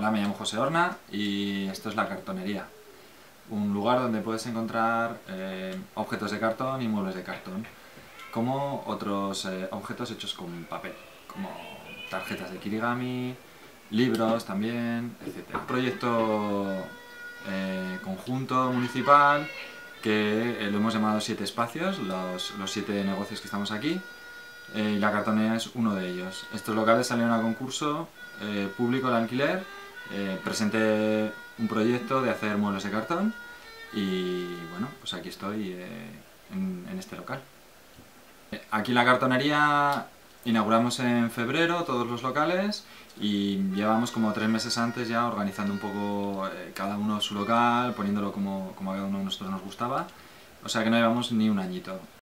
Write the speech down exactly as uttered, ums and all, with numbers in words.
Hola, me llamo José Horna y esto es La Cartonería, un lugar donde puedes encontrar eh, objetos de cartón y muebles de cartón, como otros eh, objetos hechos con papel, como tarjetas de Kirigami, libros también, etcétera. Un proyecto eh, conjunto municipal que eh, lo hemos llamado Siete Espacios, los, los siete negocios que estamos aquí, eh, y La Cartonería es uno de ellos. Estos locales salieron a concurso eh, público de alquiler. Eh, presenté un proyecto de hacer muebles de cartón y bueno, pues aquí estoy eh, en, en este local. Aquí en La Cartonería inauguramos en febrero todos los locales y llevamos como tres meses antes ya organizando un poco eh, cada uno su local, poniéndolo como, como a cada uno de nosotros nos gustaba, o sea que no llevamos ni un añito.